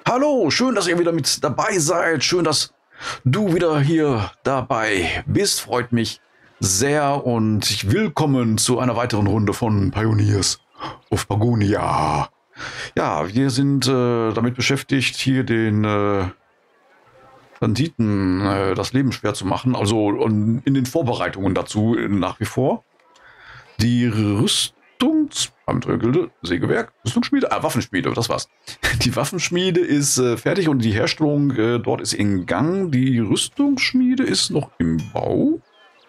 Hallo, schön, dass ihr wieder mit dabei seid. Schön, dass du wieder hier dabei bist. Freut mich sehr und willkommen zu einer weiteren Runde von Pioneers of Pagonia. Ja, wir sind damit beschäftigt, hier den Banditen das Leben schwer zu machen. Also in den Vorbereitungen dazu nach wie vor. Die Rüstungsabenteuergilde, Sägewerk, Rüstungsschmiede, Waffenschmiede, das war's. Die Waffenschmiede ist fertig und die Herstellung dort ist in Gang. Die Rüstungsschmiede ist noch im Bau.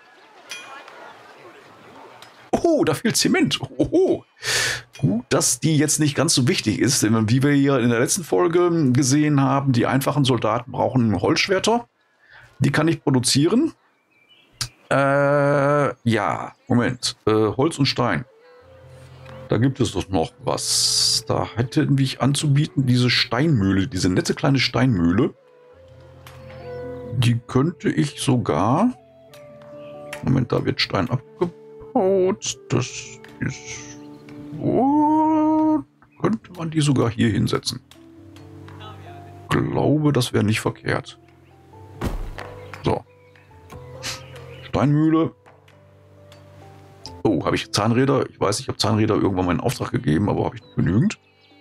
Oh, da fehlt Zement. Oh. Gut, dass die jetzt nicht ganz so wichtig ist, denn wie wir hier in der letzten Folge gesehen haben, die einfachen Soldaten brauchen Holzschwerter. Die kann ich produzieren. Ja, Moment. Holz und Stein. Da gibt es doch noch was. Da hätten wir anzubieten, diese Steinmühle, diese nette kleine Steinmühle. Die könnte ich sogar... Moment, da wird Stein abgebaut. Das ist... Oh, könnte man die sogar hier hinsetzen. Ich glaube, das wäre nicht verkehrt. So. Steinmühle. Oh, habe ich Zahnräder? Ich weiß, ich habe Zahnräder irgendwann mal in Auftrag gegeben, aber habe ich nicht genügend.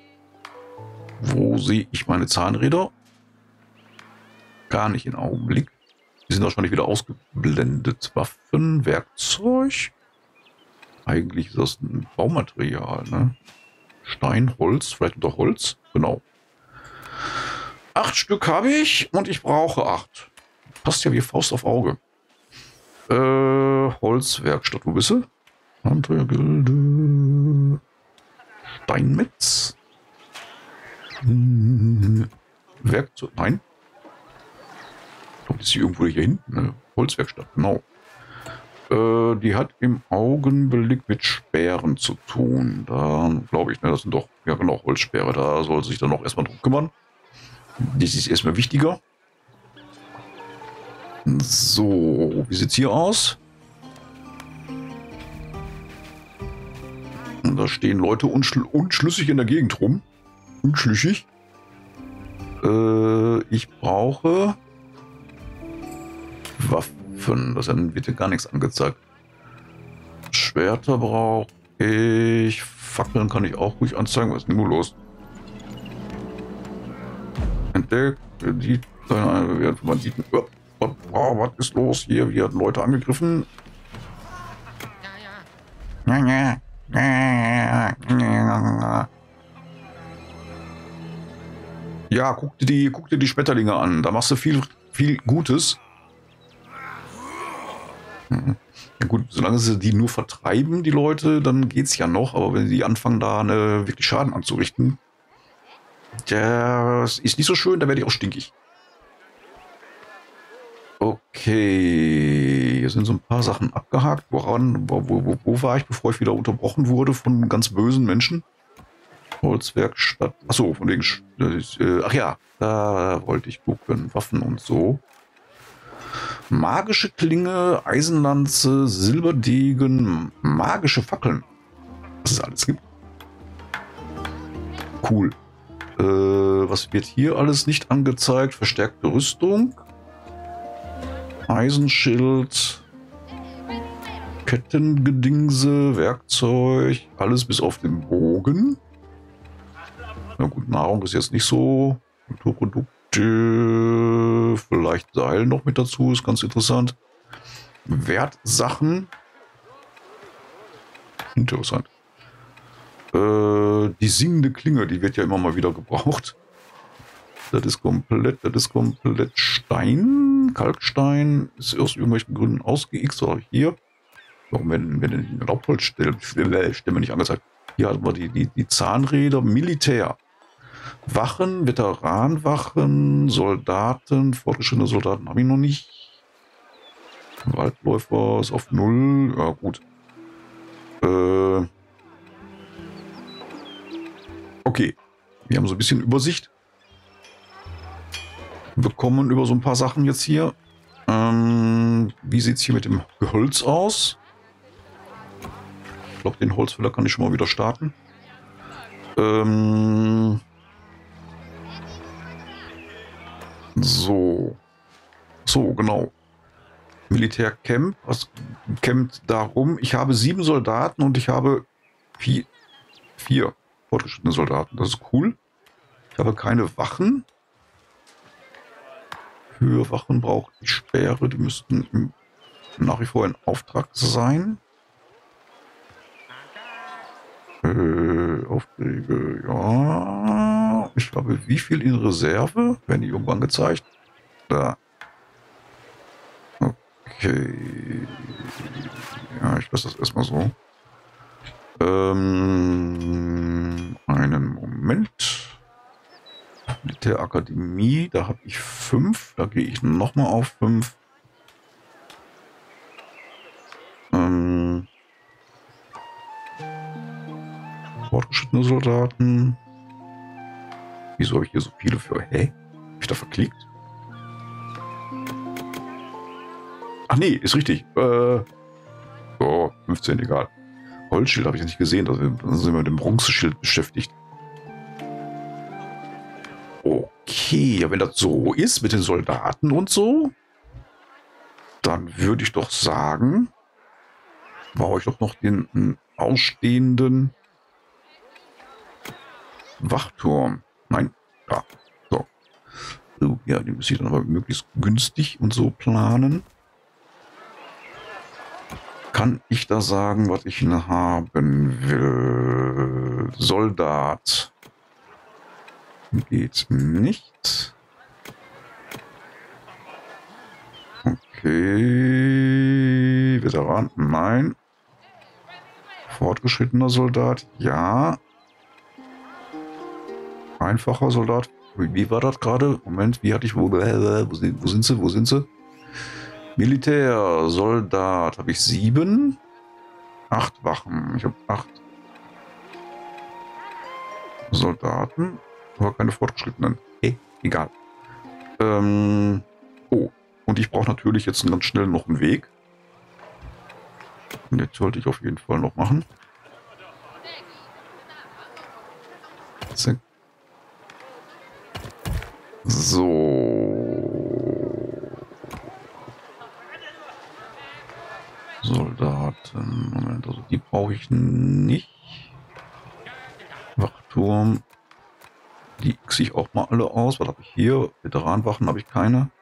Wo sehe ich meine Zahnräder? Gar nicht im Augenblick. Die sind wahrscheinlich wieder ausgeblendet. Waffen, Werkzeug. Eigentlich ist das ein Baumaterial, ne? Stein, Holz, vielleicht unter Holz. Genau. 8 Stück habe ich und ich brauche 8. Passt ja wie Faust auf Auge. Holzwerkstatt, wo bist du? Abenteuergilde. Steinmetz. Werkzeug. Nein. Ich glaube, das ist hier irgendwo hier hinten. Ne? Holzwerkstatt, genau. Die hat im Augenblick mit Sperren zu tun. Da glaube ich, ne, das sind doch, ja genau, Holzsperre. Da soll sich dann noch erstmal drum kümmern. Das ist erstmal wichtiger. So, wie sieht es hier aus? Und da stehen Leute unschlüssig in der Gegend rum. Unschlüssig. Ich brauche Waffen. Das wird ja gar nichts angezeigt. Schwerter brauche ich. Fackeln kann ich auch ruhig anzeigen. Was ist denn nur los? Entdeckt. Die Banditen. Oh, was ist los hier? Wir hatten Leute angegriffen. Ja, guck dir die Schmetterlinge an. Da machst du viel Gutes. Ja gut, solange sie die nur vertreiben, die Leute, dann geht's ja noch. Aber wenn die anfangen, da wirklich Schaden anzurichten, das ist nicht so schön, da werde ich auch stinkig. Okay, hier sind so ein paar Sachen abgehakt. Wo war ich, bevor ich wieder unterbrochen wurde von ganz bösen Menschen? Holzwerkstatt. Achso, von wegen. Ach ja, da wollte ich gucken. Waffen und so. Magische Klinge, Eisenlanze, Silberdegen, magische Fackeln. Was es alles gibt. Cool. Was wird hier alles nicht angezeigt? Verstärkte Rüstung. Eisenschild, Kettengedingse, Werkzeug, alles bis auf den Bogen. Na gut, Nahrung ist jetzt nicht so. Kulturprodukte, vielleicht Seil noch mit dazu, ist ganz interessant. Wertsachen. Interessant. Die singende Klinge, die wird ja immer mal wieder gebraucht. Das ist komplett Stein, Kalkstein, ist aus irgendwelchen Gründen ausgeixt, oder hier. Warum werden die Laubholzstämme nicht angezeigt? Hier haben wir die Zahnräder, Militär. Wachen, Veteranwachen, Soldaten, fortgeschrittene Soldaten habe ich noch nicht. Waldläufer ist auf 0, ja gut. Okay, wir haben so ein bisschen Übersicht bekommen über so ein paar Sachen jetzt hier. Wie sieht es hier mit dem Holz aus? Ich glaube, den Holzfäller kann ich schon mal wieder starten. So. So, genau. Militärcamp. Was campt darum? Ich habe 7 Soldaten und ich habe 4 fortgeschrittene Soldaten. Das ist cool. Ich habe keine Wachen. Für Wachen brauche ich Speere. Die müssten nach wie vor in Auftrag sein. Aufträge, ja. Ich habe wie viel in Reserve? Werden die irgendwann gezeigt? Da. Okay. Ja, ich lasse das erstmal so. Einen Moment. Militärakademie, da habe ich 5. Da gehe ich nochmal auf 5. Fortgeschrittene Soldaten. Wieso habe ich hier so viele für? Hä? Hab ich da verklickt? Ach nee, ist richtig. Oh, 15, egal. Holzschild habe ich nicht gesehen. Da sind wir mit dem Bronzeschild beschäftigt. Okay, ja, wenn das so ist mit den Soldaten und so, dann würde ich doch sagen, baue ich doch noch den ausstehenden Wachturm. Nein, da. So. Ja, den muss ich dann aber möglichst günstig und so planen. Kann ich da sagen, was ich haben will? Soldat. Geht nicht. Okay. Veteran, nein. Fortgeschrittener Soldat, ja. Einfacher Soldat. Wie war das gerade? Moment, wie hatte ich... Wo sind sie? Wo sind sie? Militär, Soldat. Habe ich 7. 8 Wachen. Ich habe 8 Soldaten. Aber keine Fortgeschrittenen. Egal. Oh, und ich brauche natürlich jetzt ganz schnell noch einen Weg. Und jetzt sollte ich auf jeden Fall noch machen. Zack. So. Soldaten. Moment, also die brauche ich nicht. Wachturm. Die x ich auch mal alle aus. Was habe ich hier? Veteranwachen habe ich keine.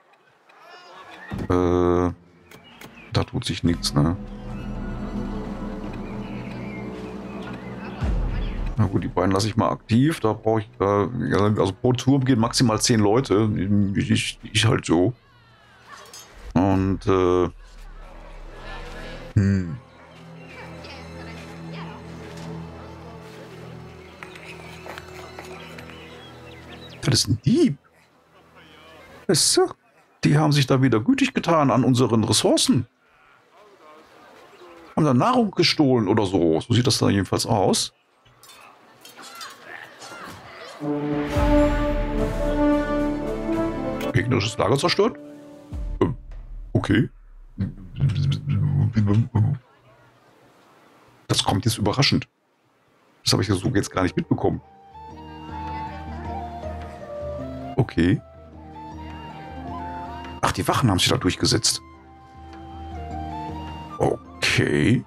Da tut sich nichts, ne? Na gut, die beiden lasse ich mal aktiv. Da brauche ich, also pro Turm gehen maximal 10 Leute. Ich halt so. Und, Das ist ein Dieb. Die haben sich da wieder gütig getan an unseren Ressourcen. Haben da Nahrung gestohlen oder so. So sieht das da jedenfalls aus. Gegnerisches Lager zerstört? Okay. Das kommt jetzt überraschend. Das habe ich ja so jetzt gar nicht mitbekommen. Okay. Ach, die Wachen haben sich da durchgesetzt. Okay.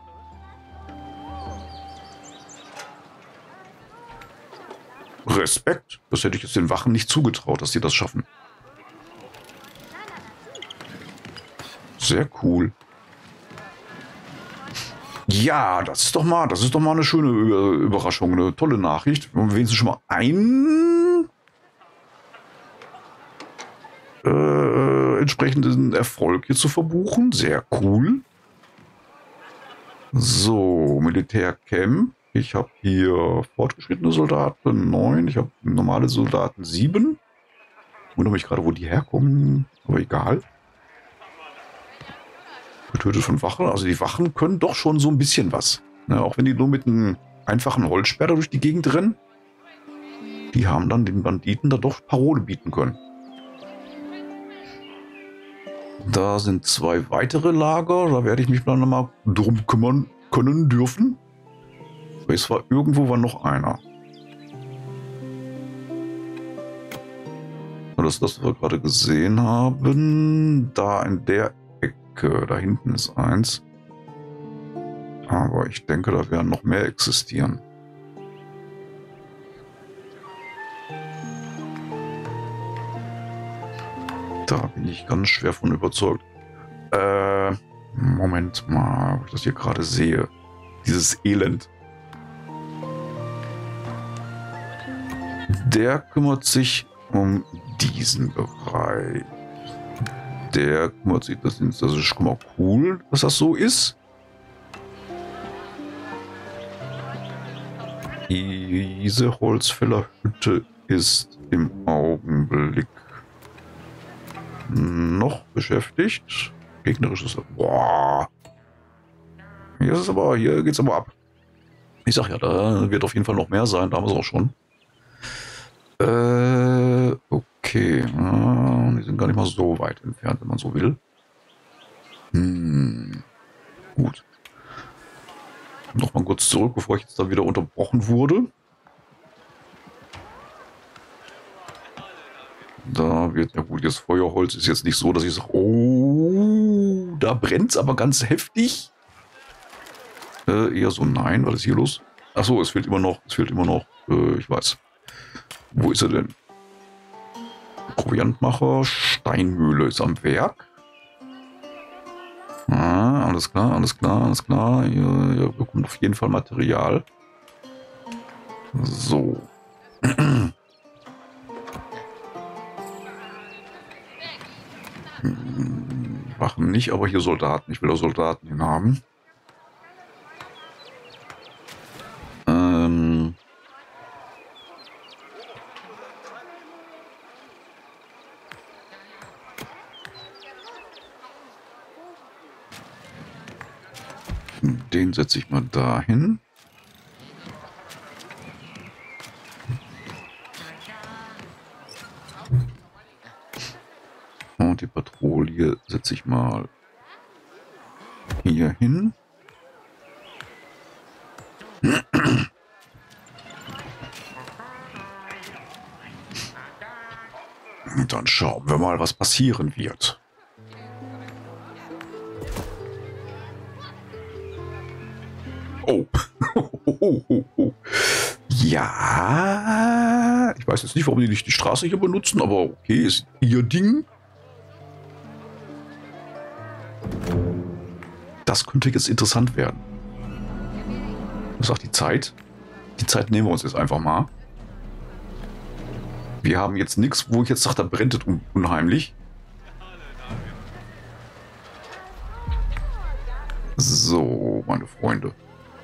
Respekt. Das hätte ich jetzt den Wachen nicht zugetraut, dass sie das schaffen. Sehr cool. Ja, das ist doch mal eine schöne Überraschung, eine tolle Nachricht. Wenigstens schon mal einen entsprechenden Erfolg hier zu verbuchen. Sehr cool. So, Militärcamp. Ich habe hier fortgeschrittene Soldaten 9. Ich habe normale Soldaten 7. Ich wundere mich gerade, wo die herkommen. Aber egal. Getötet von Wachen. Also die Wachen können doch schon so ein bisschen was. Ne, auch wenn die nur mit einem einfachen Holzsperr durch die Gegend rennen. Die haben dann den Banditen da doch Parole bieten können. Da sind 2 weitere Lager. Da werde ich mich dann nochmal drum kümmern können dürfen. Es war irgendwo war noch einer. War das, was wir gerade gesehen haben? Da in der Ecke. Da hinten ist eins. Aber ich denke, da werden noch mehr existieren. Da bin ich ganz schwer von überzeugt. Moment mal, ob ich das hier gerade sehe. Dieses Elend. Der kümmert sich um diesen Bereich. Der kümmert sich, das ist schon mal cool, dass das so ist. Diese Holzfällerhütte ist im Augenblick noch beschäftigt. Gegnerisches. Boah. Hier geht's aber ab. Ich sag ja, da wird auf jeden Fall noch mehr sein. Da haben wir es auch schon. Okay. Die sind gar nicht mal so weit entfernt, wenn man so will. Gut. Noch mal kurz zurück, bevor ich jetzt da wieder unterbrochen wurde. Da wird, ja gut, jetzt Feuerholz ist jetzt nicht so, dass ich sage, oh, da brennt es aber ganz heftig. Eher so, nein, was ist hier los? Achso, es fehlt immer noch, ich weiß. Wo ist er denn? Proviantmacher, Steinmühle ist am Werk. Ah, alles klar, alles klar, alles klar. Ihr bekommt auf jeden Fall Material. So. Wachen nicht, aber hier Soldaten. Ich will da Soldaten hin haben. Den setze ich mal dahin. Und die Patrouille setze ich mal hier hin. Und dann schauen wir mal, was passieren wird. Oh. Ja. Ich weiß jetzt nicht, warum die nicht die Straße hier benutzen, aber okay, ist ihr Ding. Das könnte jetzt interessant werden. Was sagt die Zeit? Die Zeit nehmen wir uns jetzt einfach mal. Wir haben jetzt nichts, wo ich jetzt sage, da brennt es unheimlich. So, meine Freunde.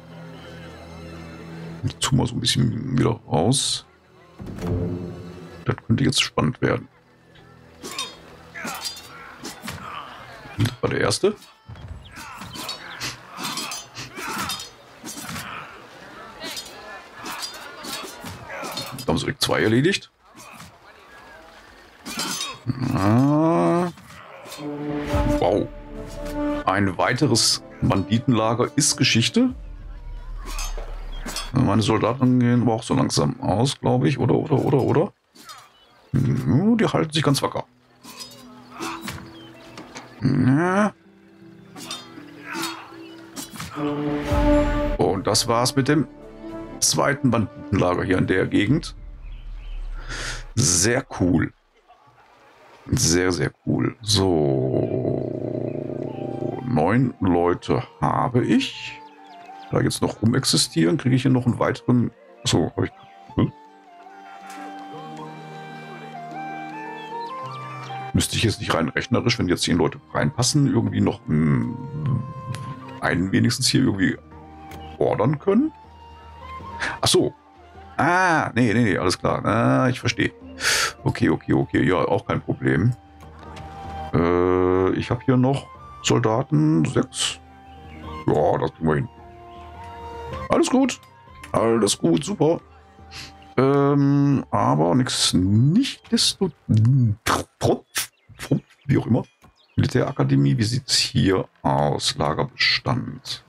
Ich tu mal so ein bisschen wieder raus. Das könnte jetzt spannend werden. Das war der erste. Da haben sie direkt 2 erledigt. Wow. Ein weiteres Banditenlager ist Geschichte. Meine Soldaten gehen aber auch so langsam aus, glaube ich. Oder. Die halten sich ganz wacker. Ja. Und das war's mit dem zweiten Banditenlager hier in der Gegend. Sehr cool. Sehr, sehr cool. So. 9 Leute habe ich. Da jetzt noch rumexistieren, kriege ich hier noch einen weiteren. So, habe ich. Müsste ich jetzt nicht rein rechnerisch, wenn jetzt 10 Leute reinpassen, irgendwie noch einen wenigstens hier irgendwie ordern können? Ach so. Ah, nee, alles klar. Ah, ich verstehe. Okay. Ja, auch kein Problem. Ich habe hier noch Soldaten. 6. Ja, das kriegen wir hin. Alles gut, super. Aber nicht desto trotz, wie auch immer. Militärakademie, wie sieht es hier aus? Lagerbestand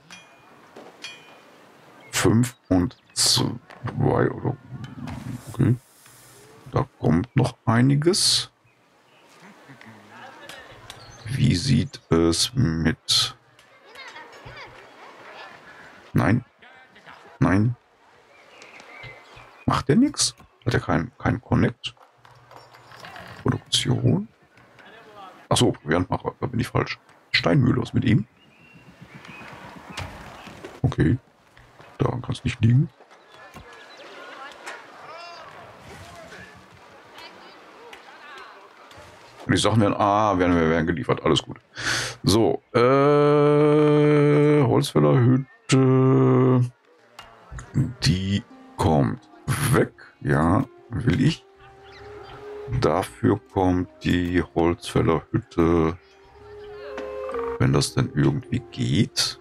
5 und 2 oder okay. Da kommt noch einiges. Wie sieht es mit... Nein. Nein. Macht der nichts? Hat er kein Connect? Produktion? Achso, Proviantmacher, da bin ich falsch. Steinmühle, was mit ihm? Okay. Daran kann es nicht liegen. Und die Sachen werden geliefert. Alles gut. So, Holzfällerhütte. Die kommt weg. Ja, will ich. Dafür kommt die Holzfällerhütte, wenn das denn irgendwie geht.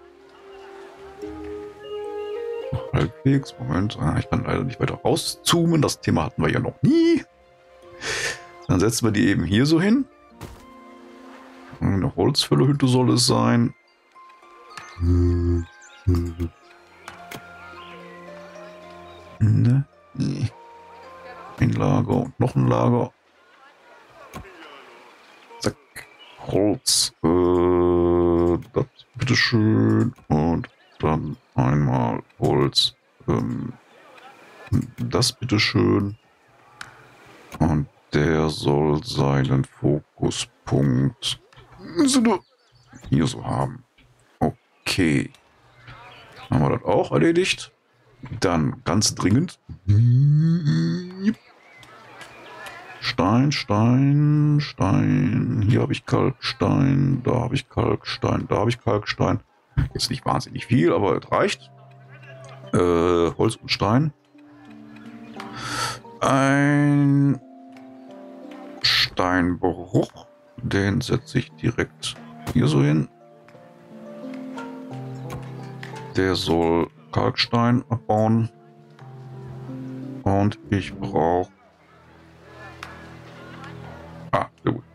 Halbwegs. Moment. Ich kann leider nicht weiter rauszoomen. Das Thema hatten wir ja noch nie. Dann setzen wir die eben hier so hin. Eine Holzfällerhütte soll es sein. Ne? Nee. Ein Lager und noch ein Lager. Zack. Holz. Das bitteschön. Und dann einmal Holz. Das bitteschön. Und der soll seinen Fokuspunkt hier so haben. Okay. Haben wir das auch erledigt. Dann ganz dringend. Stein, Stein, Stein. Hier habe ich Kalkstein. Da habe ich Kalkstein. Da habe ich Kalkstein. Jetzt nicht wahnsinnig viel, aber es reicht. Holz und Stein. Ein Steinbruch. Den setze ich direkt hier so hin. Der soll Kalkstein abbauen. Und ich brauche... sehr gut.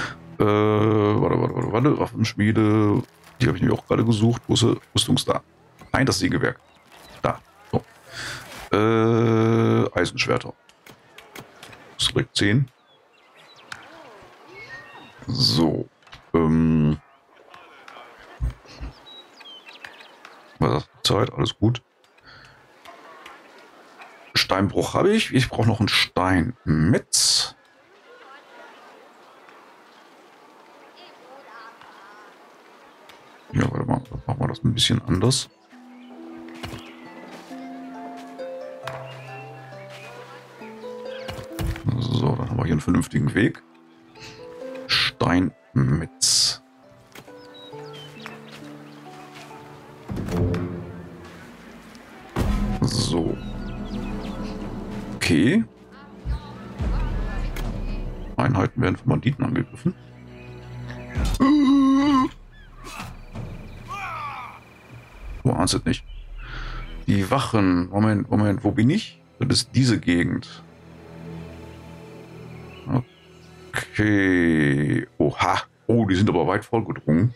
Warte. Waffenschmiede. Die habe ich nämlich auch gerade gesucht. Wo ist sie? Rüstungsda. Nein, das Sägewerk. Da. So. Eisenschwerter. Select 10. So. Was ist Zeit? Alles gut. Steinbruch habe ich. Ich brauche noch einen Steinmetz. Ja, warte mal. Machen wir das ein bisschen anders. So, dann haben wir hier einen vernünftigen Weg. Steinmetz. So. Okay. Einheiten werden von Banditen angegriffen. Du ahnst es nicht. Die Wachen. Moment. Wo bin ich? Das ist diese Gegend. Okay. Oha. Oh, die sind aber weit vorgedrungen.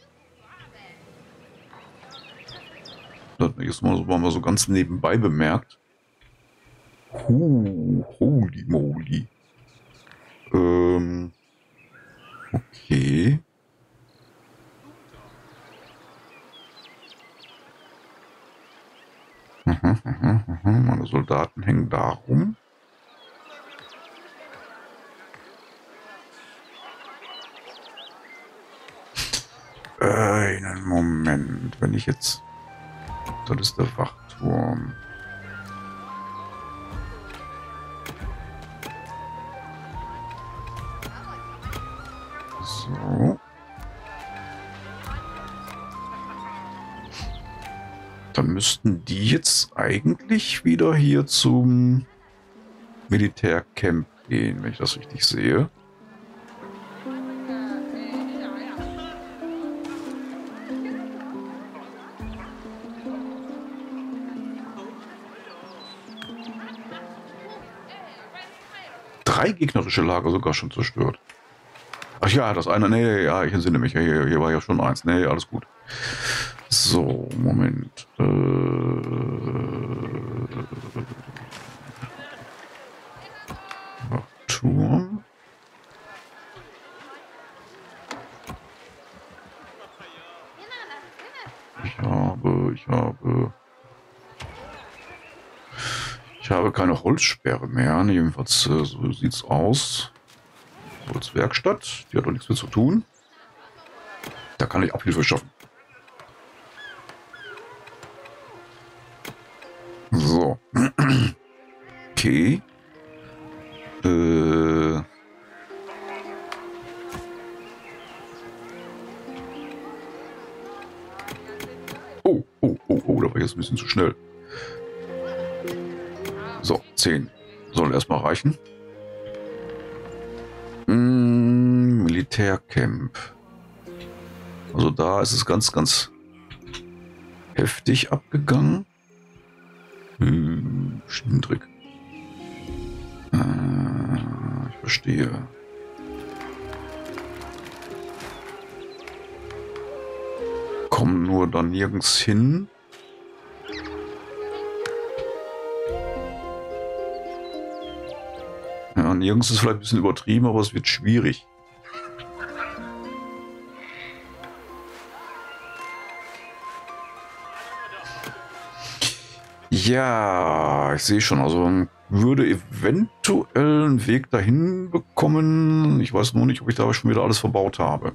Das ist mal so ganz nebenbei bemerkt. Holy moly. Okay. Meine Soldaten hängen da rum. Einen Moment. Wenn ich jetzt... Das ist der Wachturm. So. Dann müssten die jetzt eigentlich wieder hier zum Militärcamp gehen, wenn ich das richtig sehe. Drei gegnerische Lager sogar schon zerstört. Ach ja, das eine, nee, ja, ich entsinne mich, hier war ja schon eins. Nee, alles gut. So, Moment. Turm. Ich habe keine Holzsperre mehr. Ne, jedenfalls so sieht's aus. Holzwerkstatt, die hat doch nichts mehr zu tun. Da kann ich Abhilfe schaffen. So. Okay. Oh, da war ich jetzt ein bisschen zu schnell. So, 10. Soll erstmal reichen. Militärcamp. Also da ist es ganz, ganz heftig abgegangen. Trick. Ich verstehe. Kommen nur da nirgends hin. Ja, nirgends ist vielleicht ein bisschen übertrieben, aber es wird schwierig. Ja, ich sehe schon. Also man würde eventuell einen Weg dahin bekommen. Ich weiß nur nicht, ob ich da schon wieder alles verbaut habe.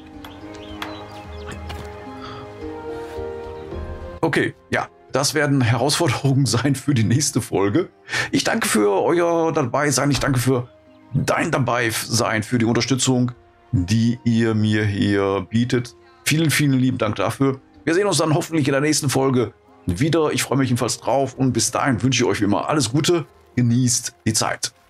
Okay, ja, das werden Herausforderungen sein für die nächste Folge. Ich danke für euer Dabeisein. Ich danke für dein Dabeisein, für die Unterstützung, die ihr mir hier bietet. Vielen, vielen lieben Dank dafür. Wir sehen uns dann hoffentlich in der nächsten Folge wieder. Ich freue mich jedenfalls drauf und bis dahin wünsche ich euch wie immer alles Gute. Genießt die Zeit.